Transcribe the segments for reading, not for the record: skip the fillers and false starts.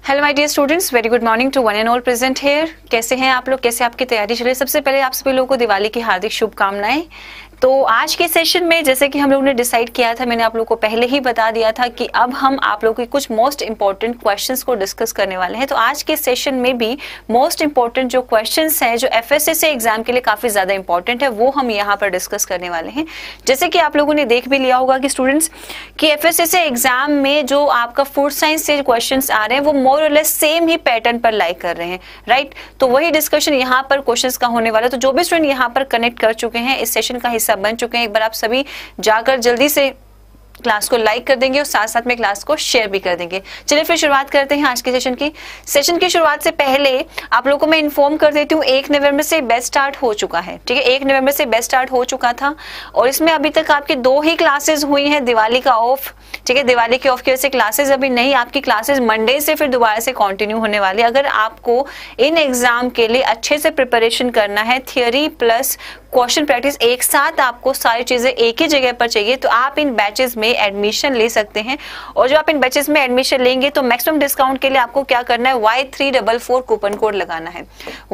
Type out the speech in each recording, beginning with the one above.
Hello my dear students, very good morning to one and all present here. कैसे हैं आप लोग, कैसे आपकी तैयारी चल रही है? सबसे पहले आप सभी लोगों को दिवाली की हार्दिक शुभकामनाएं। तो आज के सेशन में जैसे कि हम लोगों ने डिसाइड किया था, मैंने आप लोगों को पहले ही बता दिया था कि अब हम आप लोगों के कुछ मोस्ट इंपॉर्टेंट क्वेश्चंस को डिस्कस करने वाले हैं। तो आज के सेशन में भी मोस्ट इंपॉर्टेंट जो क्वेश्चंस हैं, जो एफएसएसए एग्जाम के लिए काफी ज्यादा इंपॉर्टेंट है, वो हम यहाँ पर डिस्कस करने वाले हैं। जैसे कि आप लोगों ने देख भी लिया होगा कि स्टूडेंट्स कि एफएसएसए एग्जाम में जो आपका फूड साइंस से क्वेश्चन आ रहे हैं वो मोर और लेस सेम ही पैटर्न पर लाइक कर रहे हैं, राइट। तो वही डिस्कशन यहाँ पर क्वेश्चंस का होने वाला है। तो जो भी स्टूडेंट यहाँ पर कनेक्ट कर चुके हैं, इस सेशन का हिस्सा बन चुके हैं, एक बार आप सभी जाकर जल्दी से क्लास को लाइक कर देंगे और साथ साथ में क्लास को शेयर भी कर देंगे। चलिए फिर शुरुआत करते हैं आज के सेशन की शुरुआत से पहले आप लोगों को मैं इन्फॉर्म कर देती हूँ, 1 नवंबर से बैच स्टार्ट हो चुका है। ठीक है, 1 नवंबर से बैच स्टार्ट हो चुका था और इसमें अभी तक आपकी 2 ही क्लासेस हुई हैं, दिवाली का ऑफ। ठीक है, दिवाली के ऑफ की वजह से क्लासेस अभी नहीं, आपकी क्लासेस मंडे से फिर दोबारा से कंटिन्यू होने वाली है। अगर आपको इन एग्जाम के लिए अच्छे से प्रिपरेशन करना है, थियोरी प्लस क्वेश्चन प्रैक्टिस एक साथ आपको सारी चीजें एक ही जगह पर चाहिए, तो आप इन बैचेस में एडमिशन ले सकते हैं। और जो आप इन बैचेस में एडमिशन लेंगे तो मैक्सिमम डिस्काउंट के लिए आपको क्या करना है, Y344 कूपन कोड लगाना है।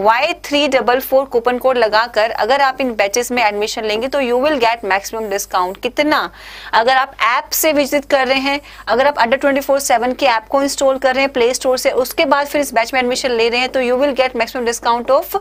Y344 कूपन कोड लगाकर अगर आप इन बैचेस में एडमिशन लेंगे तो you will get maximum discount. कितना? अगर आप ऐप से विजिट कर रहे हैं, अगर आप अड्डा 24/7 की ऐप को इंस्टॉल कर रहे हैं प्ले स्टोर से, उसके बाद फिर इस बैच में एडमिशन ले रहे हैं तो you will get maximum discount of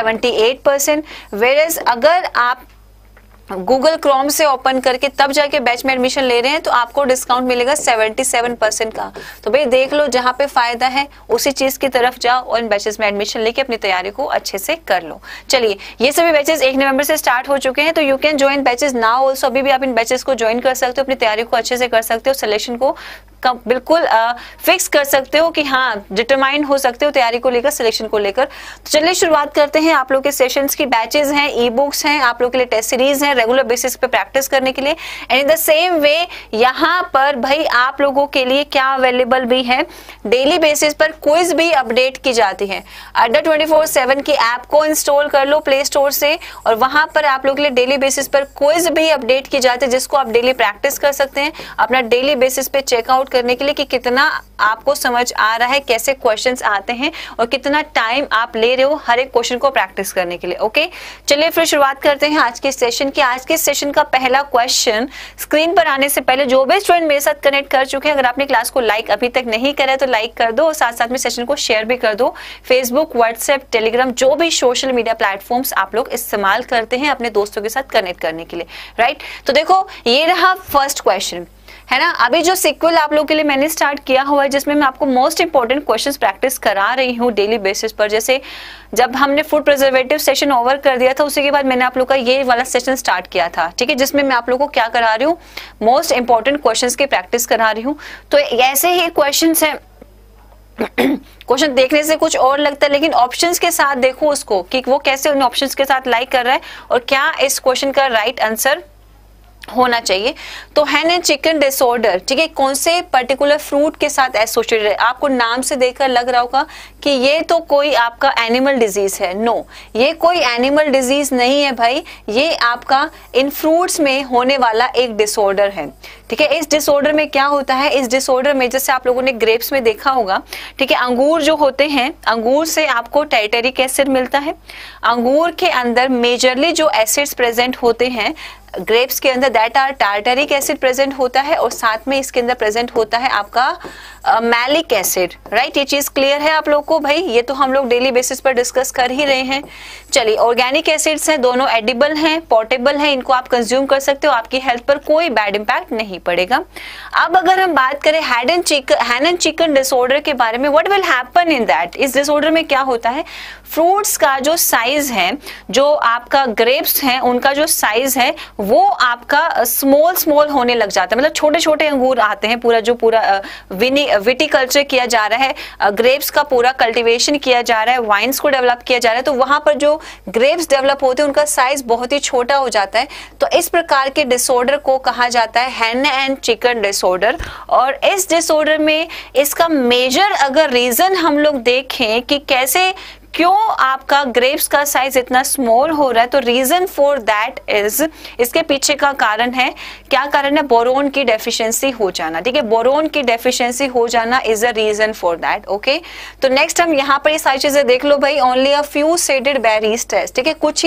78%। Whereas अगर आप गूगल क्रोम से ओपन करके तब जाके बैच में एडमिशन ले रहे हैं तो आपको डिस्काउंट मिलेगा 77% का। तो भाई देख लो, जहां पे फायदा है उसी चीज की तरफ जाओ और इन बैचेस में एडमिशन लेके अपनी तैयारी को अच्छे से कर लो। चलिए, ये सभी बैचेस 1 नवंबर से स्टार्ट हो चुके हैं, तो you can join batches now also. अभी भी आप इन बैचेस को ज्वाइन कर सकते हो, अपनी तैयारी को अच्छे से कर सकते हो, सिलेक्शन को बिल्कुल फिक्स कर सकते हो कि हाँ डिटरमाइन हो सकते हो तैयारी को लेकर, सिलेक्शन को लेकर। तो चलिए शुरुआत करते हैं। आप लोग के सेशंस की बैचेस हैं, ई बुक्स हैं, आप लोग के लिए टेस्ट सीरीज हैं रेगुलर बेसिस पे प्रैक्टिस करने के लिए। And in the same way यहाँ पर भाई आप लोगों के लिए क्या अवेलेबल भी है, डेली बेसिस पर क्विज भी अपडेट की जाती है। अड्डा 24/7 की ऐप को इंस्टॉल कर लो प्ले स्टोर से और वहां पर आप लोग के लिए डेली बेसिस पर क्विज भी अपडेट की जाती है, जिसको आप डेली प्रैक्टिस कर सकते हैं अपना डेली बेसिस पे चेकआउट करने के लिए कि कितना आपको समझ आ रहा है, कैसे क्वेश्चंस आते हैं और कितना टाइम आप ले रहे हो हर एक क्वेश्चन को प्रैक्टिस करने के लिए। ओके, चलिए फिर शुरुआत करते हैं आज के सेशन की। आज के सेशन का पहला क्वेश्चन स्क्रीन पर आने से पहले जो भी स्टूडेंट मेरे साथ कनेक्ट कर चुके हैं, अगर आपने क्लास को लाइक अभी तक नहीं करा है तो लाइक कर दो और साथ साथ में सेशन को शेयर भी कर दो। फेसबुक, व्हाट्सएप, टेलीग्राम, जो भी सोशल मीडिया प्लेटफॉर्म्स आप लोग इस्तेमाल करते हैं अपने दोस्तों के साथ कनेक्ट करने के लिए, राइट। तो देखो, ये रहा फर्स्ट क्वेश्चन, है ना। अभी जो सीक्वल आप लोगों के लिए मैंने स्टार्ट किया हुआ है, जिसमें मैं आपको मोस्ट इंपॉर्टेंट क्वेश्चंस प्रैक्टिस करा रही हूँ डेली बेसिस पर। जैसे जब हमने फूड प्रिजर्वेटिव सेशन ओवर कर दिया था, उसी के बाद मैंने आप लोग का ये वाला सेशन स्टार्ट किया था, ठीक है, जिसमें मैं आप लोगों को क्या करा रही हूँ, मोस्ट इंपॉर्टेंट क्वेश्चंस की प्रैक्टिस करा रही हूँ। तो ऐसे ही क्वेश्चंस हैं क्वेश्चन देखने से कुछ और लगता है, लेकिन ऑप्शंस के साथ देखो उसको कि वो कैसे उन ऑप्शंस के साथ लाइक कर रहा है और क्या इस क्वेश्चन का राइट आंसर होना चाहिए। तो हैन एंड चिकन डिसऑर्डर, ठीक है, कौन से पर्टिकुलर फ्रूट के साथ एसोसिएटेड है? आपको नाम से देखकर लग रहा होगा कि ये तो कोई आपका एनिमल डिजीज है। नो, ये कोई एनिमल डिजीज नहीं है भाई, ये आपका इन फ्रूट्स में होने वाला एक डिसऑर्डर है। ठीक है, इस डिसऑर्डर में क्या होता है, इस डिसऑर्डर में जैसे आप लोगों ने ग्रेप्स में देखा होगा, ठीक है, अंगूर जो होते हैं, अंगूर से आपको टार्टरिक एसिड मिलता है। अंगूर के अंदर मेजरली जो एसिड्स प्रेजेंट होते हैं ग्रेप्स के अंदर, that are tartaric acid present होता है और साथ में इसके अंदर प्रेजेंट होता है आपका मैलिक एसिड, राइट। ये चीज क्लियर है आप लोग को भाई, ये तो हम लोग डेली बेसिस पर डिस्कस कर ही रहे हैं। चलिए, ऑर्गेनिक एसिड्स हैं, दोनों एडिबल हैं, पोर्टेबल हैं, इनको आप कंज्यूम कर सकते हो, आपकी हेल्थ पर कोई बैड इंपैक्ट नहीं पड़ेगा। अब अगर हम बात करें हैन एंड चिकन डिसऑर्डर के बारे में, what will happen in that, इस डिसऑर्डर में क्या होता है, फ्रूट्स का जो साइज है, जो आपका ग्रेप्स हैं उनका जो साइज है वो आपका स्मॉल होने लग जाता है, मतलब छोटे छोटे अंगूर आते हैं। पूरा विटीकल्चर किया जा रहा है, ग्रेप्स का पूरा कल्टीवेशन किया जा रहा है, वाइन्स को डेवलप किया जा रहा है, तो वहां पर जो ग्रेप्स डेवलप होते हैं उनका साइज बहुत ही छोटा हो जाता है। तो इस प्रकार के डिसऑर्डर को कहा जाता है हैन एंड चिकन डिसऑर्डर। और इस डिसऑर्डर में इसका मेजर अगर रीजन हम लोग देखें कि कैसे क्यों आपका ग्रेप्स का साइज इतना स्मॉल हो रहा है? तो रीजन फॉर दैट इज, इसके पीछे का कारण है, क्या कारण है? बोरोन की डेफिशिएंसी हो जाना, ठीक है, बोरोन की डेफिशिएंसी हो जाना is a reason for that. Okay, तो नेक्स्ट हम यहाँ पर ये सारी चीजें देख लो भाई। Only a few seeded berries test, ठीक है, कुछ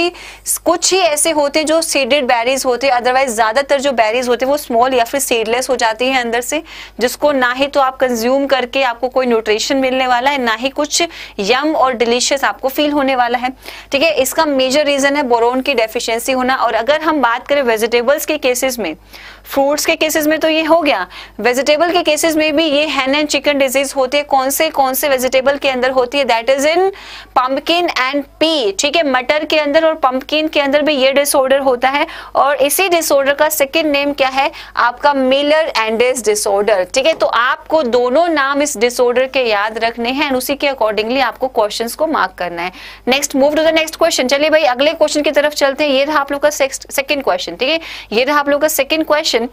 ही ऐसे होते हैं जो सीडेड बेरीज होते हैं, अदरवाइज ज्यादातर जो बेरीज होते हैं वो स्मॉल या फिर सीडलेस हो जाती है अंदर से, जिसको ना ही तो आप कंज्यूम करके आपको कोई न्यूट्रिशन मिलने वाला है, ना ही कुछ यम और डिलीशियस आपको फील होने वाला है, ठीक है। इसका मेजर रीजन है बोरोन की डेफिशिएंसी होना। और अगर हम बात करें वेजिटेबल्स के केसेस में, फ्रूट्स के केसेस में तो ये हो गया, वेजिटेबल के केसेस में भी ये हैन एंड चिकन डिजीज होती है। कौन से वेजिटेबल के अंदर होती है? That is in pumpkin and pea, ठीक है, मटर के अंदर और पंपकिन के अंदर भी ये डिसऑर्डर होता है। और इसी डिसऑर्डर का सेकंड नेम क्या है आपका? मिलर एंडेस डिसऑर्डर, ठीक है। तो आपको दोनों नाम इस डिसऑर्डर के याद रखने हैं, उसी के अकॉर्डिंगली आपको क्वेश्चंस को मार्क करना है। Next, move to the next question. चलिए भाई अगले क्वेश्चन की तरफ चलते हैं। ये रहा आप लोग का सेकंड क्वेश्चन, ठीक है, ये रहा आप लोग का सेकंड क्वेश्चन।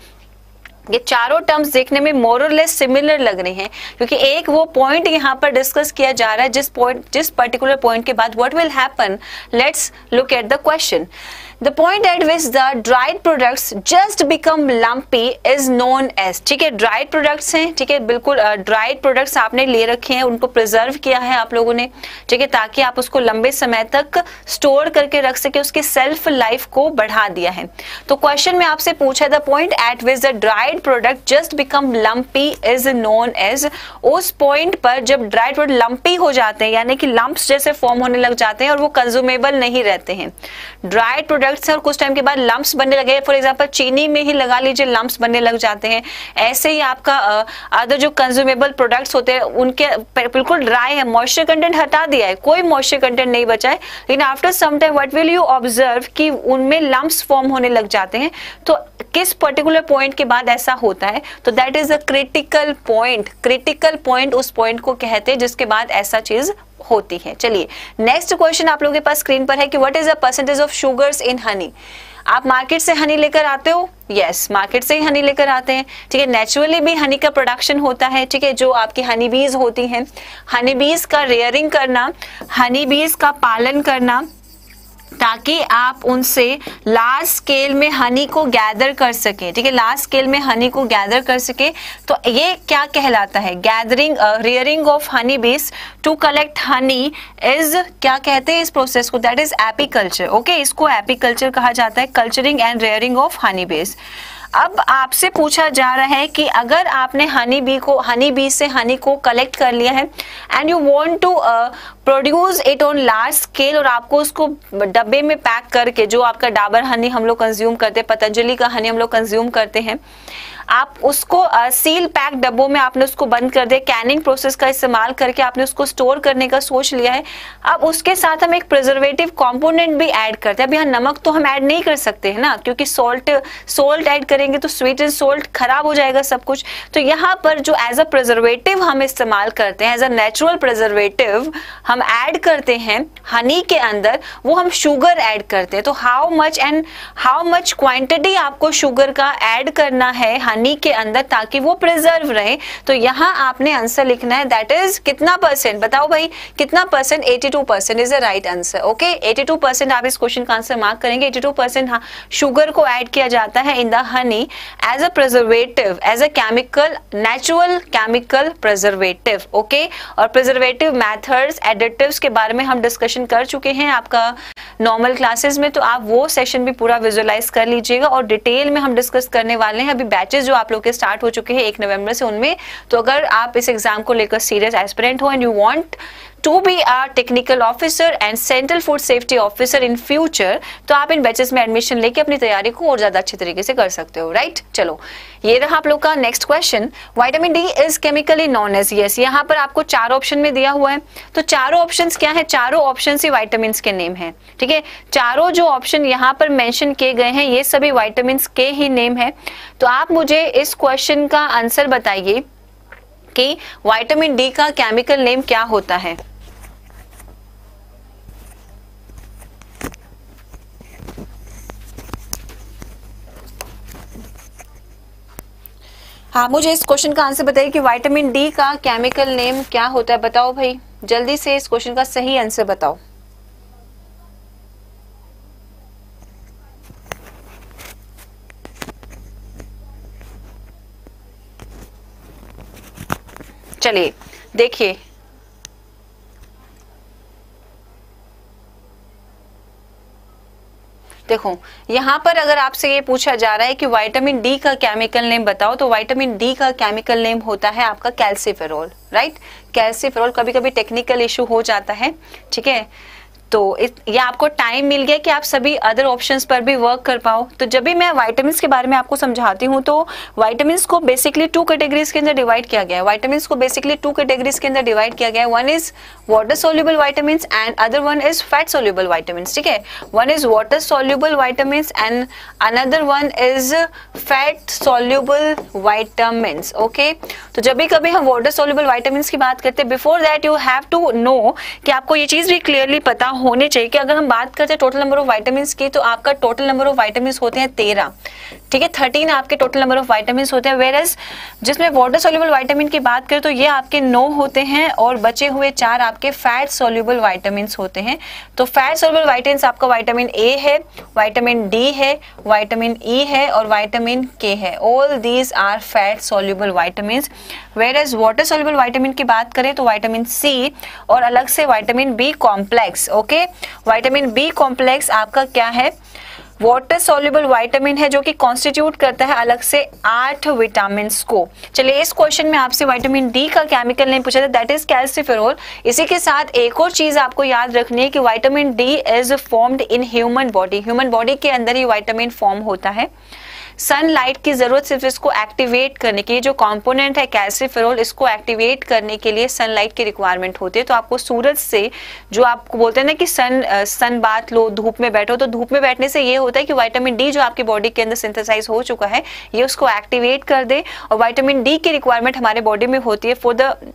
ये चारों टर्म्स देखने में मोर और लेस सिमिलर लग रहे हैं, क्योंकि एक वो पॉइंट यहाँ पर डिस्कस किया जा रहा है जिस पर्टिकुलर पॉइंट के बाद what will happen. Let's look at the question. The point at which the dried products just become lumpy is known as, ठीक है, dried products हैं, ठीक है, बिल्कुल dried products आपने ले रखे हैं, उनको प्रिजर्व किया है आप लोगों ने, ठीक है, ताकि आप उसको लंबे समय तक स्टोर करके रख सके, उसकी सेल्फ लाइफ को बढ़ा दिया है। तो क्वेश्चन में आपसे पूछा है the point at which the dried product just become lumpy is known as, उस पॉइंट पर जब ड्राइड प्रोडक्ट लंपी हो जाते हैं, यानी कि लंप्स जैसे फॉर्म होने लग जाते हैं और वो कंज्यूमेबल नहीं रहते हैं। ड्राइड प्रोडक्ट से और कुछ टाइम के बाद लंप्स बनने लगे, फॉर एग्जांपल चीनी में ही लगा लीजिए लंप्स बनने लग जाते हैं। ऐसे ही आपका अदर जो कंज्यूमेबल प्रोडक्ट्स होते हैं उनके बिल्कुल ड्राई है, मॉइस्चर कंटेंट हटा दिया है, कोई मॉइस्चर कंटेंट नहीं बचा है, लेकिन after some time what will you observe कि उनमें लंप्स फॉर्म होने लग जाते हैं। तो किस पर्टिकुलर पॉइंट के बाद ऐसा होता है? तो that is a critical point. Critical point उस पॉइंट को कहते हैं जिसके बाद ऐसा चीज होती है। चलिए नेक्स्ट क्वेश्चन आप लोगों के पास स्क्रीन पर है कि what is the percentage of sugars in honey. आप मार्केट से हनी लेकर आते हो? यस, मार्केट से ही हनी लेकर आते हैं, ठीक है। नेचुरली भी हनी का प्रोडक्शन होता है, ठीक है, जो आपकी हनी बीज होती हैं, हनी बीज का रेयरिंग करना, हनी बीज का पालन करना, ताकि आप उनसे लार्ज स्केल में हनी को गैदर कर सके, ठीक है, लार्ज स्केल में हनी को गैदर कर सके। तो ये क्या कहलाता है? गैदरिंग, रेयरिंग ऑफ हनी बीज टू कलेक्ट हनी इज, क्या कहते हैं इस प्रोसेस को? That is apiculture. ओके, इसको एपीकल्चर कहा जाता है, culturing and rearing of honey bees. अब आपसे पूछा जा रहा है कि अगर आपने हनी बी से हनी को कलेक्ट कर लिया है and you want to produce it on large scale, और आपको उसको डब्बे में पैक करके, जो आपका डाबर हनी हम लोग कंज्यूम करते हैं, पतंजलि का हनी हम लोग कंज्यूम करते हैं, आप उसको सील पैक डब्बों में आपने उसको बंद कर दिया, कैनिंग प्रोसेस का इस्तेमाल करके आपने उसको स्टोर करने का सोच लिया है। अब उसके साथ हम एक प्रिजर्वेटिव कंपोनेंट भी ऐड करते हैं। अब यहाँ नमक तो हम ऐड नहीं कर सकते हैं ना, क्योंकि सोल्ट ऐड करेंगे तो स्वीट एंड सोल्ट खराब हो जाएगा सब कुछ। तो यहाँ पर जो एज अ प्रिजर्वेटिव हम इस्तेमाल करते हैं, एज अ नेचुरल प्रिजर्वेटिव हम ऐड करते हैं हनी के अंदर, वो हम शुगर ऐड करते हैं। तो हाउ मच क्वांटिटी आपको शुगर का ऐड करना है हनी के अंदर ताकि वो प्रिजर्व रहे? तो यहाँ आपने आंसर लिखना है, दैट इज कितना परसेंट? बताओ भाई कितना percent? 82% is the right answer. Okay, 82% आप इस क्वेश्चन का आंसर मार्क करेंगे। 82% हाँ, शुगर को ऐड किया जाता है in the honey as a preservative, as a chemical, natural chemical preservative. Okay, और प्रिजर्वेटिव मेथड्स, एडिटिव्स के बारे में हम डिस्कशन कर चुके हैं आपका नॉर्मल क्लासेस में, तो आप वो सेशन भी पूरा विजुअलाइज कर लीजिएगा और डिटेल में हम डिस्कस करने वाले हैं। अभी बैचेस जो आप लोग के स्टार्ट हो चुके हैं 1 नवंबर से, उनमें तो अगर आप इस एग्जाम को लेकर सीरियस एस्पिरेंट हो and you want to be a technical officer and central food safety officer in future, तो आप इन बैचेस में एडमिशन लेके अपनी तैयारी को और ज्यादा अच्छे तरीके से कर सकते हो, राइट। चलो ये रहा आप लोग का next question. Vitamin D is chemically known as, yes, यहाँ पर आपको 4 ऑप्शन में दिया हुआ है। तो चारों ऑप्शंस क्या है? चारों ऑप्शन ही विटामिन के नेम है, ठीक है। चारों जो ऑप्शन यहाँ पर मेंशन किए गए हैं ये सभी विटामिन के ही नेम है। तो आप मुझे इस क्वेश्चन का आंसर बताइए कि विटामिन डी का केमिकल नेम क्या होता है? हाँ, मुझे इस क्वेश्चन का आंसर बताइए कि विटामिन डी का केमिकल नेम क्या होता है। बताओ भाई, जल्दी से इस क्वेश्चन का सही आंसर बताओ। चलिए देखिए, देखो यहाँ पर अगर आपसे ये पूछा जा रहा है कि विटामिन डी का केमिकल नेम बताओ, तो विटामिन डी का केमिकल नेम होता है आपका कैल्सीफेरोल, राइट। कैल्सीफेरोल, कभी कभी टेक्निकल इशू हो जाता है, ठीक है। तो ये आपको टाइम मिल गया कि आप सभी अदर ऑप्शंस पर भी वर्क कर पाओ। तो जब भी मैं विटामिन्स के बारे में आपको समझाती हूँ, तो विटामिन्स को बेसिकली 2 कैटेगरीज के अंदर डिवाइड किया गया है। विटामिन्स को बेसिकली 2 कैटेगरीज के अंदर डिवाइड किया गया है। One is water soluble vitamins and other one is fat soluble vitamins, ठीक है। One is water soluble vitamins and another one is fat soluble vitamins, okay. तो जब भी कभी हम वाटर सोल्यूबल विटामिन्स की बात करते हैं, before that you have to know कि आपको ये चीज भी क्लियरली पता होने चाहिए कि अगर हम बात करते हैं टोटल नंबर ऑफ विटामिन्स की, तो आपका टोटल नंबर ऑफ विटामिन्स होते हैं 13, ठीक है। 13 आपके टोटल नंबर ऑफ विटामिन्स होते हैं। वेयरएज जिसमें वाटर सोल्यूबल विटामिन की बात करें तो ये आपके 9 होते हैं और बचे हुए 4 आपके फैट सोल्यूबल विटामिन्स होते हैं। तो फैट सोल्यूबल विटामिन्स आपका विटामिन ए है, विटामिन डी है, विटामिन ई है और विटामिन के है। All these are fat soluble vitamins. Whereas water soluble vitamin की बात करें तो विटामिन सी और अलग से vitamin B complex, okay. Vitamin B complex आपका क्या है, वाटर सोल्यूबल विटामिन है, जो कि कॉन्स्टिट्यूट करता है अलग से 8 विटामिन को। चलिए इस क्वेश्चन में आपसे विटामिन डी का केमिकल नेम पूछा था, दैट इज कैल्सीफेरोल। इसी के साथ एक और चीज आपको याद रखनी है कि vitamin D is formed in human body. Human body के अंदर ही विटामिन फॉर्म होता है। सनलाइट की जरूरत सिर्फ इसको एक्टिवेट करने के लिए, जो कंपोनेंट है कैल्सीफेरोल, इसको एक्टिवेट करने के लिए सनलाइट की रिक्वायरमेंट होती है। तो आपको सूरज से, जो आपको बोलते हैं ना कि सन बात लो, धूप में बैठो, तो धूप में बैठने से ये होता है कि विटामिन डी जो आपकी बॉडी के अंदर सिंथेसाइज हो चुका है, ये उसको एक्टिवेट कर दे। और विटामिन डी की रिक्वायरमेंट हमारे बॉडी में होती है for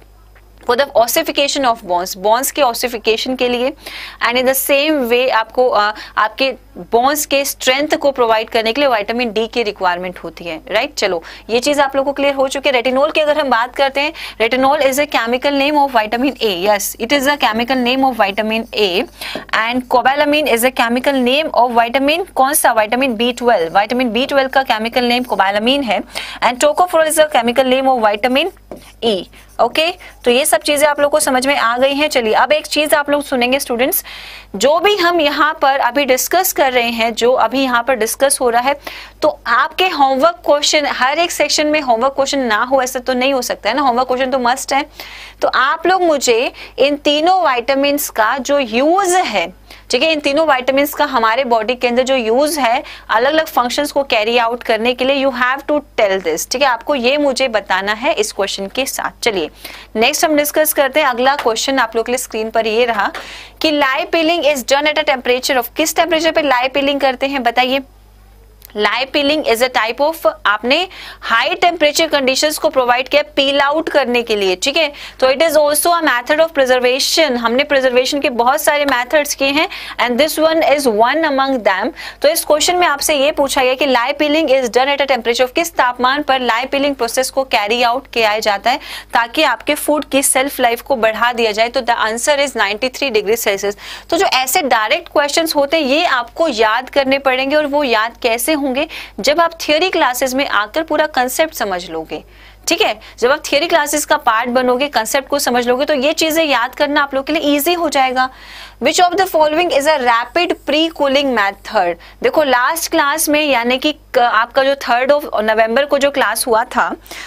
the ossification of bones के ऑसिफिकेशन के लिए, and in the same way आपको आपके बॉन्स के स्ट्रेंथ को प्रोवाइड करने के लिए विटामिन डी की रिक्वायरमेंट होती है, राइट। चलो ये चीज आप लोगों को क्लियर हो चुकी है। रेटिनॉल की अगर हम बात करते हैं, retinol is a chemical name of vitamin A, yes it is a chemical name of vitamin A. And cobalamin is a chemical name of vitamin, कौन सा, विटामिन B12। विटामिन B12 का केमिकल नेम कोबालामिन है। And tocopherol is a chemical name of vitamin E, okay. तो ये सब चीजें आप लोग को समझ में आ गई हैं। चलिए अब एक चीज आप लोग सुनेंगे स्टूडेंट्स, जो भी हम यहाँ पर अभी डिस्कस कर रहे हैं, जो अभी यहाँ पर डिस्कस हो रहा है, तो आपके होमवर्क क्वेश्चन, हर एक सेक्शन में होमवर्क क्वेश्चन ना हो ऐसा तो नहीं हो सकता है ना, होमवर्क क्वेश्चन तो मस्ट है। तो आप लोग मुझे इन तीनों विटामिन का जो यूज है, ठीक है, इन तीनों विटामिन्स का हमारे बॉडी के अंदर जो यूज है अलग अलग फंक्शंस को कैरी आउट करने के लिए, you have to tell this, ठीक है, आपको ये मुझे बताना है इस क्वेश्चन के साथ। चलिए नेक्स्ट हम डिस्कस करते हैं। अगला क्वेश्चन आप लोग के लिए स्क्रीन पर ये रहा कि live peeling is done at a temperature of, किस टेम्परेचर पे लाइव पीलिंग करते हैं बताइए। Live peeling is a type of, आपने हाई टेम्परेचर कंडीशंस को प्रोवाइड किया पील आउट करने के लिए, ठीक है। तो it is also a method of preservation, हमने प्रिजर्वेशन के बहुत सारे मेथड्स किए हैं and this one is one among them. तो इस क्वेश्चन में आपसे ये पूछा गया कि live peeling is done at a temperature of, किस तापमान पर लाइव पीलिंग प्रोसेस को कैरी आउट किया जाता है ताकि आपके फूड की सेल्फ लाइफ को बढ़ा दिया जाए। तो the answer is 93 degree Celsius. तो जो ऐसे डायरेक्ट क्वेश्चन होते हैं ये आपको याद करने पड़ेंगे, और वो याद कैसे होंगे, जब आप थियोरी क्लासेस में आकर पूरा कंसेप्ट समझ लोगे, ठीक है। जब आप थियोरी क्लासेस का पार्ट बनोगे, कंसेप्ट को समझ लोगे, तो ये चीजें याद करना आप लोग के लिए इजी हो जाएगा। Which of the following is a rapid pre cooling method. देखो लास्ट क्लास में, यानी कि आपका जो 3 नवंबर को जो क्लास हुआ था,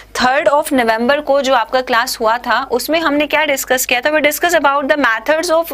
3 नवंबर को जो आपका क्लास हुआ था, उसमें हमने क्या डिस्कस किया था, we discuss about the methods of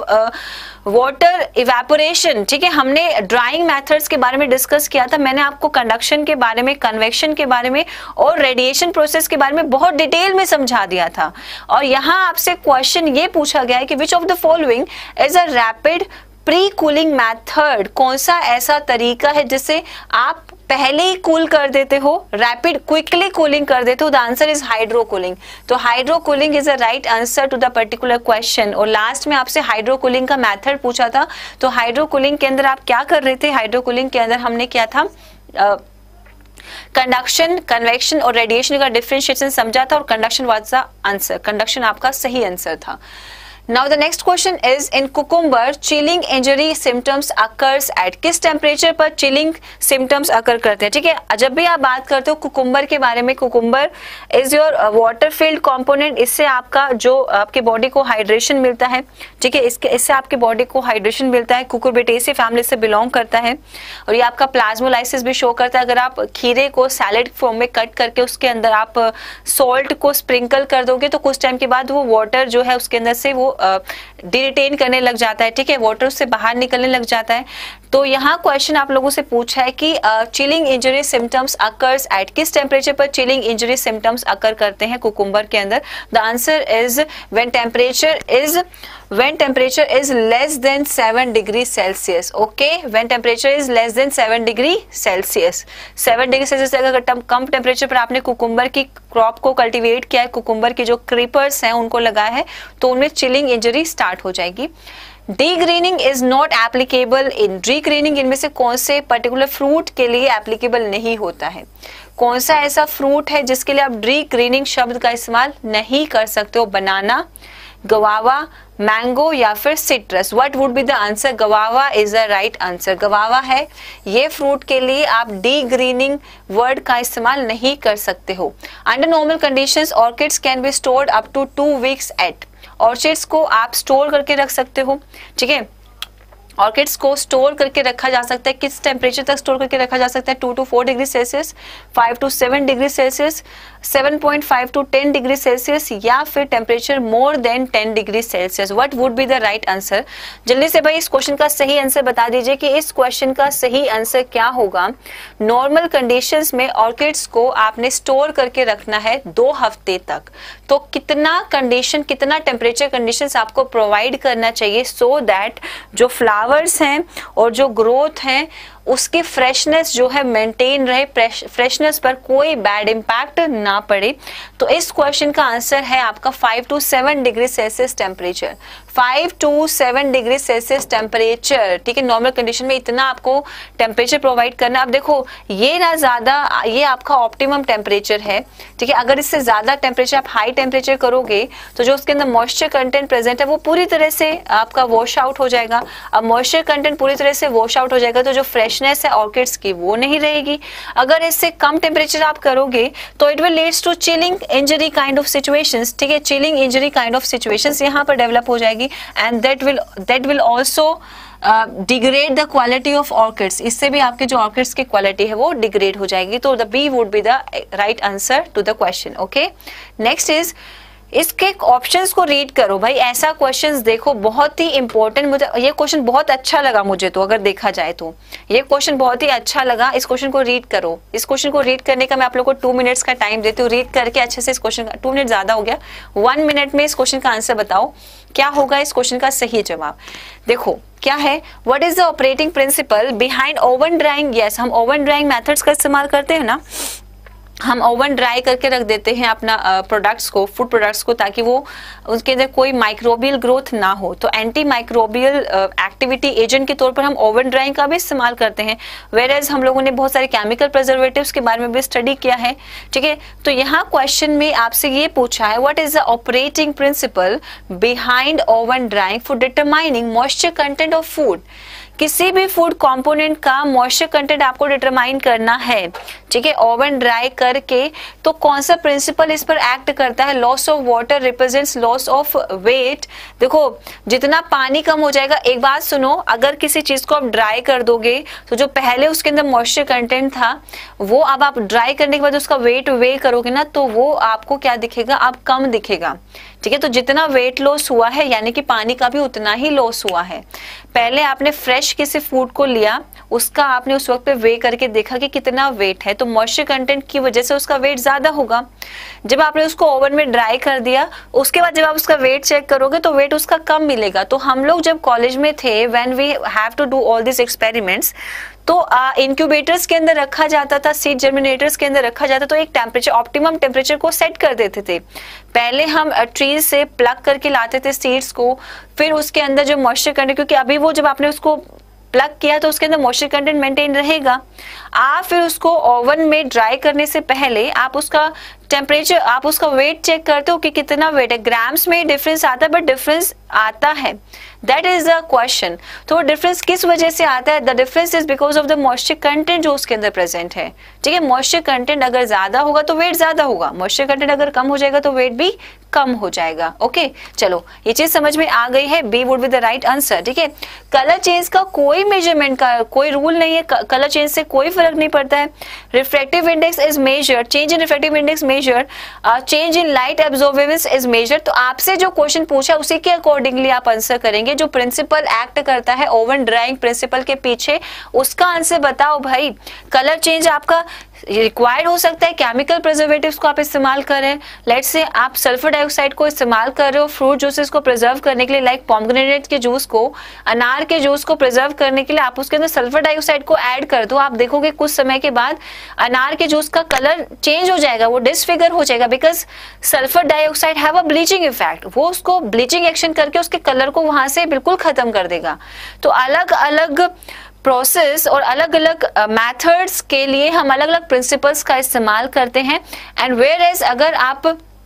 water evaporation, ठीक है। हमने ड्राइंग मेथड्स के बारे में डिस्कस किया था। मैंने आपको कंडक्शन के बारे में, कन्वेक्शन के बारे में और रेडिएशन प्रोसेस के बारे में बहुत डिटेल में समझा दिया था। और यहाँ आपसे क्वेश्चन ये पूछा गया है कि which of the following is a rapid pre cooling method, कौन सा ऐसा तरीका है जिससे आप पहले ही कूल कर देते हो, रैपिड क्विकली कूलिंग कर देते हो। The answer is hydro cooling. तो hydro cooling is a right answer to the particular question. और लास्ट में आपसे हाइड्रो कूलिंग का मेथड पूछा था, तो हाइड्रो कूलिंग के अंदर आप क्या कर रहे थे, हाइड्रो कूलिंग के अंदर हमने क्या था, कंडक्शन, कन्वेक्शन और रेडिएशन का डिफरेंशिएशन समझा था और conduction was the answer, conduction आपका सही आंसर था। Now the next question is in cucumber chilling injury symptoms occurs at किस टेम्परेचर पर चिलिंग सिम्टम्स अकर करते हैं, ठीक है। जब भी आप बात करते हो कुकुम्बर के बारे में, cucumber is your water field component, इससे आपका जो आपके बॉडी को हाइड्रेशन मिलता है, ठीक है, इससे आपके बॉडी को हाइड्रेशन मिलता है। कुकुरबिटेसी फैमिली से बिलोंग करता है और ये आपका प्लाज्मोलाइसिस भी शो करता है। अगर आप खीरे को सैलेड फॉर्म में कट करके उसके अंदर आप सॉल्ट को स्प्रिंकल कर दोगे तो कुछ टाइम के बाद वो वाटर जो है उसके अंदर से वो डिटेन करने लग जाता है, ठीक है, वाटर उससे बाहर निकलने लग जाता है। तो यहाँ क्वेश्चन आप लोगों से पूछा है कि chilling injury symptoms occurs at किस टेम्परेचर पर चिलिंग इंजरी सिम्टम्स अकर करते हैं कुकुम्बर के अंदर। The answer is when temperature is less than 7 degree Celsius. Okay, when temperature is less than 7 degree Celsius. 7 degree Celsius से अगर कम temperature पर आपने कुकुम्बर की क्रॉप को कल्टीवेट किया है, कुकुम्बर की जो क्रीपर्स हैं उनको लगाया है, तो उनमें चिलिंग इंजरी स्टार्ट हो जाएगी। Degreening is not applicable in, degreening इनमें से कौन से पर्टिकुलर फ्रूट के लिए एप्लीकेबल नहीं होता है? कौन सा ऐसा फ्रूट है जिसके लिए आप डी ग्रीनिंग शब्द का इस्तेमाल नहीं कर सकते हो? बनाना, गवावा, मैंगो या फिर citrus. What would be the answer? Guava is the right answer. Guava है ये फ्रूट के लिए आप डी ग्रीनिंग वर्ड का इस्तेमाल नहीं कर सकते हो। Under normal conditions orchids can be stored up to 2 weeks at, orchids को आप स्टोर करके रख सकते हो, ठीक है। ऑर्किड्स को स्टोर करके रखा जा सकता है, किस टेम्परेचर तक स्टोर करके रखा जा सकता है? 2 to 4 degree Celsius, 5 to 7 degree Celsius, 7.5 to 10 degree Celsius या फिर temperature more than 10 degree Celsius. What would be the right answer? जल्दी से भाई इस क्वेश्चन का सही आंसर बता दीजिए कि इस क्वेश्चन का सही आंसर क्या होगा। नॉर्मल कंडीशंस में ऑर्किड्स को आपने स्टोर करके रखना है 2 हफ्ते तक, तो कितना टेम्परेचर कंडीशंस आपको प्रोवाइड करना चाहिए सो दैट जो फ्लावर्स हैं और जो ग्रोथ हैं उसकी फ्रेशनेस जो है मेंटेन रहे, फ्रेशनेस पर कोई बैड इंपैक्ट ना पड़े। तो इस क्वेश्चन का आंसर है आपका 5 to 7 degree Celsius temperature. 5 to 7 degree Celsius temperature, ठीक है, नॉर्मल कंडीशन में इतना आपको टेम्परेचर प्रोवाइड करना। अब देखो ये ना ज्यादा, ये आपका ऑप्टिमम टेम्परेचर है, ठीक है। अगर इससे ज्यादा टेम्परेचर आप हाई टेम्परेचर करोगे तो जो उसके अंदर मॉइस्चर कंटेंट प्रेजेंट है वो पूरी तरह से आपका वॉश आउट हो जाएगा। अब मॉइस्चर कंटेंट पूरी तरह से वॉश आउट हो जाएगा तो जो फ्रेशनेस है ऑर्किड्स की वो नहीं रहेगी। अगर इससे कम टेम्परेचर आप करोगे तो it will leads to chilling injury kind of situations, ठीक है, chilling injury kind of situations यहाँ पर डेवलप हो जाएगी and that will also degrade the quality of orchids. इससे भी आपके जो ऑर्किड्स की क्वालिटी है वो डिग्रेड हो जाएगी। तो the B would be the right answer to the question. Okay, next is इसके ऑप्शंस को रीड करो भाई। ऐसा क्वेश्चंस देखो बहुत ही इंपॉर्टेंट, मुझे ये क्वेश्चन बहुत अच्छा लगा मुझे, तो अगर देखा जाए तो ये क्वेश्चन बहुत ही अच्छा लगा। इस क्वेश्चन को रीड करो। इस क्वेश्चन को रीड करने का मैं आप लोग को 2 मिनट्स का टाइम देती हूँ। रीड करके अच्छे से इस क्वेश्चन का 2 मिनट ज्यादा हो गया, 1 मिनट में इस क्वेश्चन का आंसर बताओ क्या होगा इस क्वेश्चन का सही जवाब। देखो क्या है, what is the operating principle behind oven drying. Yes, हम ओवन ड्राइंग मेथड्स का इस्तेमाल करते हैं ना, हम ओवन ड्राई करके रख देते हैं अपना प्रोडक्ट्स को, फूड प्रोडक्ट्स को, ताकि वो उसके अंदर कोई माइक्रोबियल ग्रोथ ना हो। तो एंटी माइक्रोबियल एक्टिविटी एजेंट के तौर पर हम ओवन ड्राइंग का भी इस्तेमाल करते हैं। वेयरएज हम लोगों ने बहुत सारे केमिकल प्रिजर्वेटिव्स के बारे में भी स्टडी किया है, ठीक है। तो यहाँ क्वेश्चन में आपसे ये पूछा है what is the operating principle behind oven drying for determining moisture content of food. किसी भी फूड कंपोनेंट का मॉइस्चर कंटेंट आपको डिटरमाइन करना है, ठीक है, ओवन ड्राई करके। तो कौन सा प्रिंसिपल इस पर एक्ट करता है? Loss of water represents loss of weight. देखो जितना पानी कम हो जाएगा, एक बात सुनो, अगर किसी चीज को आप ड्राई कर दोगे तो जो पहले उसके अंदर मॉइस्चर कंटेंट था वो अब आप ड्राई करने के बाद उसका वेट वे करोगे ना, तो वो आपको क्या दिखेगा? अब कम दिखेगा, ठीक है। तो जितना वेट लॉस हुआ है यानी कि पानी का भी उतना ही लॉस हुआ है। पहले आपने फ्रेश किसी फूड को लिया, उसका आपने उस वक्त पे वे करके देखा कि कितना वेट है, तो मॉइस्चर कंटेंट की वजह से उसका वेट ज्यादा होगा। जब आपने उसको ओवन में ड्राई कर दिया, उसके बाद जब आप उसका वेट चेक करोगे तो वेट उसका कम मिलेगा। तो हम लोग जब कॉलेज में थे, when we have to do all this experiments, तो इंक्यूबेटर्स के अंदर रखा जाता था, सीड जर्मिनेटर्स के अंदर रखा जाता, तो एक टेम्परेचर, ऑप्टिमम टेम्परेचर को सेट कर देते थे। पहले हम ट्रीज से प्लग करके लाते थे सीड्स को, फिर उसके अंदर जो मॉइस्चर कंटेंट, क्योंकि अभी वो जब आपने उसको प्लग किया तो उसके अंदर मॉइस्चर कंटेंट मेंटेन रहेगा। आप फिर उसको ओवन में ड्राई करने से पहले आप उसका टेम्परेचर, आप उसका वेट चेक करते हो कि कितना वेट है। ग्राम्स में डिफरेंस आता है, बट डिफरेंस आता है, दैट इज द क्वेश्चन। तो वो डिफरेंस किस वजह से आता है? The difference is because of the moisture content जो उसके अंदर प्रेजेंट है। ठीक है, मॉइस्चर कंटेंट अगर ज्यादा होगा तो वेट ज्यादा होगा, मॉइस्चर कंटेंट अगर कम हो जाएगा तो वेट भी कम हो जाएगा। ओके, चलो ये चीज समझ में आ गई है, B would be the right answer. ठीक है, कलर चेंज का कोई मेजरमेंट का कोई रूल नहीं है, कलर चेंज से कोई फर्क नहीं पड़ता है। Refractive index is measured, change in refractive index measured, change in light absorbance is measured. तो आपसे जो क्वेश्चन पूछा उसी के अकॉर्डिंगली आप आंसर करेंगे। जो प्रिंसिपल एक्ट करता है ओवन ड्राइंग प्रिंसिपल के पीछे, उसका आंसर बताओ भाई। कलर चेंज आपका रिक्वायर्ड हो सकता है, केमिकल प्रिजर्वेटिव्स को आप इस्तेमाल करें। लेट्स से आप सल्फर डाइऑक्साइड को इस्तेमाल कर रहे हो फ्रूट जूसेस को प्रिजर्व करने के लिए, लाइक पोमेग्रेनेट के जूस को, अनार के जूस को प्रिजर्व करने के लिए आप उसके अंदर सल्फर डाइऑक्साइड को ऐड कर दो। आप देखोगे कुछ समय के बाद अनार के जूस का कलर चेंज हो जाएगा, वो डिसफिगर हो जाएगा, because sulphur dioxide have a bleaching effect. वो उसको ब्लीचिंग एक्शन करके उसके कलर को वहां से बिल्कुल खत्म कर देगा। तो अलग अलग प्रोसेस और अलग अलग मेथड्स के लिए हम अलग अलग प्रिंसिपल्स का इस्तेमाल करते हैं। एंड वेयर एज अगर आप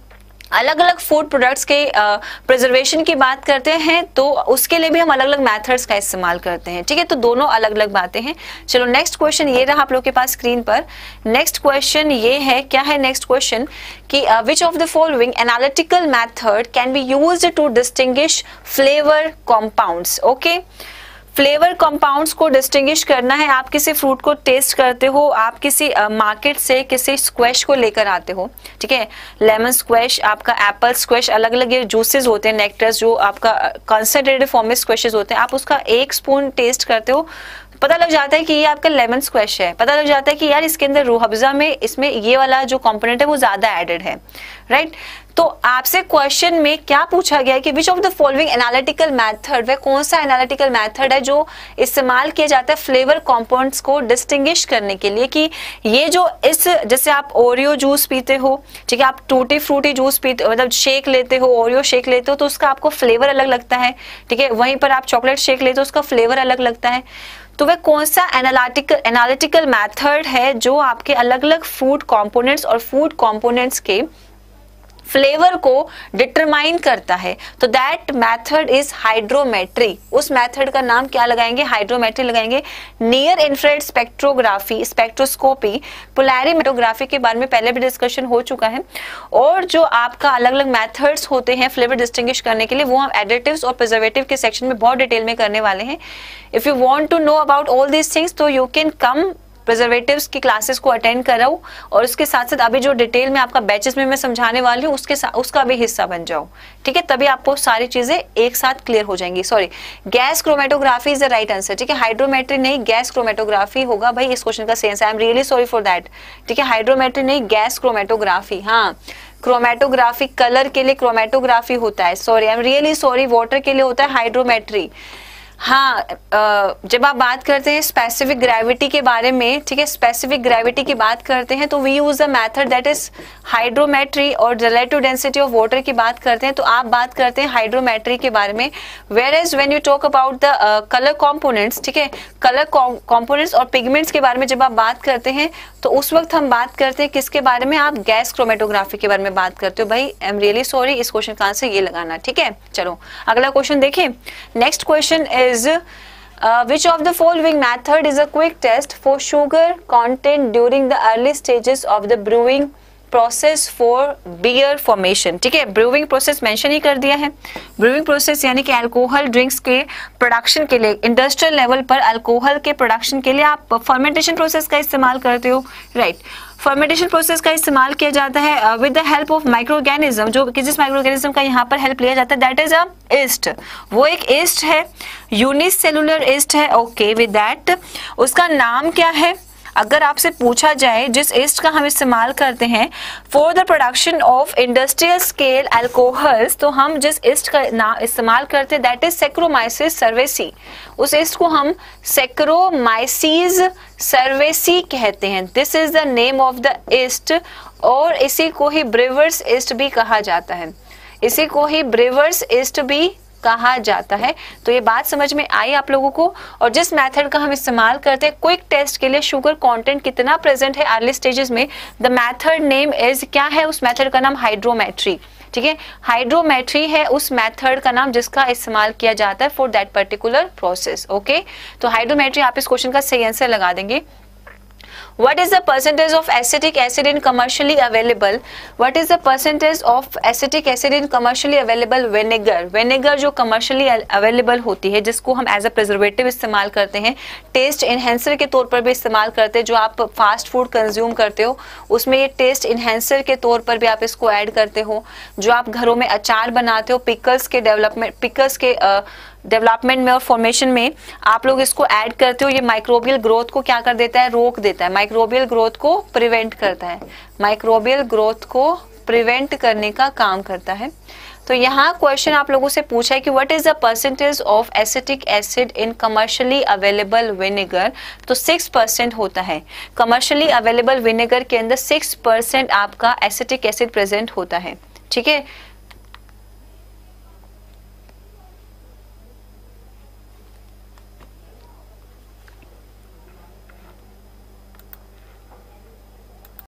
अलग अलग फूड प्रोडक्ट्स के प्रिजर्वेशन की बात करते हैं तो उसके लिए भी हम अलग अलग मेथड्स का इस्तेमाल करते हैं। ठीक है, तो दोनों अलग अलग बातें हैं। चलो नेक्स्ट क्वेश्चन ये रहा आप लोग के पास स्क्रीन पर। नेक्स्ट क्वेश्चन ये है, क्या है नेक्स्ट क्वेश्चन कि which of the following analytical method can be used to distinguish flavour compounds. Okay, flavour compounds को डिस्टिंग्विश करना है। आप किसी फ्रूट को टेस्ट करते हो, आप किसी मार्केट से किसी स्क्वैश को लेकर आते हो, ठीक है, लेमन स्क्वैश, आपका एप्पल स्क्वैश, अलग अलग ये जूसेस होते हैं, नेक्टर्स जो आपका कंसंट्रेटेड फॉर्म में स्क्वैशेस होते हैं। आप उसका एक स्पून टेस्ट करते हो, पता लग जाता है कि ये आपका लेमन स्क्वैश है, पता लग जाता है कि यार इसके अंदर रूह अफ़ज़ा में इसमें ये वाला जो कंपोनेंट है वो ज्यादा एडेड है, राइट। तो आपसे क्वेश्चन में क्या पूछा गया है कि which of the following analytical method, वह कौन सा एनालिटिकल मेथड है जो इस्तेमाल किया जाता है फ्लेवर कंपाउंड्स को डिस्टिंग्विश करने के लिए, कि ये जो इस जैसे आप ओरियो जूस पीते हो, ठीक है, आप टूटी फ्रूटी जूस पीते हो, मतलब शेक लेते हो, ओरियो शेक लेते हो तो उसका आपको फ्लेवर अलग लगता है, ठीक है, वहीं पर आप चॉकलेट शेक लेते हो उसका फ्लेवर अलग लगता है। तो वह कौन सा एनालिटिकल मेथड है जो आपके अलग अलग फूड कंपोनेंट्स और फूड कंपोनेंट्स के फ्लेवर को डिटरमाइन करता है? तो दैट मेथड इज हाइड्रोमेट्री। उस मेथड का नाम क्या लगाएंगे? हाइड्रोमेट्री लगाएंगे। Near infrared spectrography, spectroscopy, polarimetrography के बारे में पहले भी डिस्कशन हो चुका है। और जो आपका अलग अलग मेथड्स होते हैं फ्लेवर डिस्टिंग्विश करने के लिए, वो हम एडिटिव्स और प्रिजर्वेटिव के सेक्शन में बहुत डिटेल में करने वाले हैं। If you want to know about all these things तो यू कैन कम प्रिजर्वेटिव्स की क्लासेस को अटेंड कराओ, और उसके साथ साथ अभी जो डिटेल में आपका बैचेस में मैं समझाने वाली हूँ उसका भी हिस्सा बन जाओ, ठीक है, तभी आपको सारी चीजें एक साथ क्लियर हो जाएंगी। Sorry, gas chromatography is the right answer, ठीक है, हाइड्रोमेट्री नहीं गैस क्रोमेटोग्राफी होगा भाई इस क्वेश्चन का सही answer. I am really sorry for that, ठीक है, हाइड्रोमेट्री नहीं गैस क्रोमेटोग्राफी। हाँ, क्रोमेटोग्राफी कलर के लिए क्रोमेटोग्राफी होता है, sorry I am really sorry, water के लिए होता है हाइड्रोमेट्री। हाँ, जब आप बात करते हैं स्पेसिफिक ग्रेविटी के बारे में, ठीक है, स्पेसिफिक ग्रेविटी की बात करते हैं तो we use the method that is hydrometry, और रिलेटिव डेंसिटी ऑफ वाटर की बात करते हैं तो आप बात करते हैं हाइड्रोमेट्री के बारे में। Whereas when you talk about the colour components, ठीक है, कलर कंपोनेंट्स और पिगमेंट्स के बारे में जब आप बात करते हैं तो उस वक्त हम बात करते हैं किसके बारे में? आप गैस क्रोमेटोग्राफी के बारे में बात करते हो। भाई आई एम रियली सॉरी, इस क्वेश्चन का आंसर ये लगाना, ठीक है। चलो अगला क्वेश्चन देखें। Next question is which of the following method is a quick test for sugar content during the early stages of the brewing process for beer formation? ठीक है, ब्रूइंग प्रोसेस मेंशन ही कर दिया है। ब्रूइंग प्रोसेस यानी कि alcohol drinks के production के लिए, इंडस्ट्रियल लेवल पर अल्कोहल के प्रोडक्शन के लिए आप फर्मेंटेशन प्रोसेस का इस्तेमाल करते हो, राइट। फर्मेंटेशन प्रोसेस का इस्तेमाल किया जाता है with the help of microorganism, जो जिस माइक्रोऑर्गेनिज्म का यहाँ पर हेल्प लिया जाता है दैट इज अ ईस्ट। वो एक ईस्ट है, यूनिसेलुलर ईस्ट है। ओके, विद दैट उसका नाम क्या है? अगर आपसे पूछा जाए जिस ईस्ट का हम इस्तेमाल करते हैं for the production of industrial scale alcohols, तो हम जिस ईस्ट का नाम इस्तेमाल करते हैं दैट इज सैक्रोमाइसिस सर्वेसी। उस ईस्ट को हम सैक्रोमाइसिस सर्वेसी कहते हैं। This is the name of the yeast, और इसी को ही ब्रेवर्स ईस्ट भी कहा जाता है। इसी को ही ब्रेवर्स ईस्ट भी कहा जाता है। तो ये बात समझ में आई आप लोगों को। और जिस मेथड का हम इस्तेमाल करते हैं क्विक टेस्ट के लिए शुगर कंटेंट कितना प्रेजेंट है अर्ली स्टेजेस में, द मेथड नेम इज, क्या है उस मेथड का नाम, हाइड्रोमेट्री। ठीक है, हाइड्रोमेट्री है उस मेथड का नाम जिसका इस्तेमाल किया जाता है for that particular process. Okay, तो हाइड्रोमेट्री, आप इस क्वेश्चन का सही आंसर लगा देंगे। What is the percentage of acetic acid in commercially available? What is the percentage of acetic acid in commercially available vinegar? Vinegar जो commercially available होती है, जिसको हम एज अ प्रिजर्वेटिव इस्तेमाल करते हैं, टेस्ट इन्हेंसर के तौर पर भी इस्तेमाल करते हैं। जो आप फास्ट फूड कंज्यूम करते हो उसमें ये टेस्ट इन्हेंसर के तौर पर भी आप इसको ऐड करते हो। जो आप घरों में अचार बनाते हो, पिकल्स के डेवलपमेंट में और फॉर्मेशन में आप लोग इसको ऐड करते हो। ये माइक्रोबियल ग्रोथ को क्या कर देता है, रोक देता है, माइक्रोबियल ग्रोथ को प्रिवेंट करता है, माइक्रोबियल ग्रोथ को प्रिवेंट करने का काम करता है। तो यहाँ क्वेश्चन आप लोगों से पूछा है कि what is the percentage of acetic acid in commercially available vinegar, तो 6% होता है। कमर्शियली अवेलेबल विनेगर के अंदर 6% आपका एसिटिक एसिड प्रेजेंट होता है। ठीक है,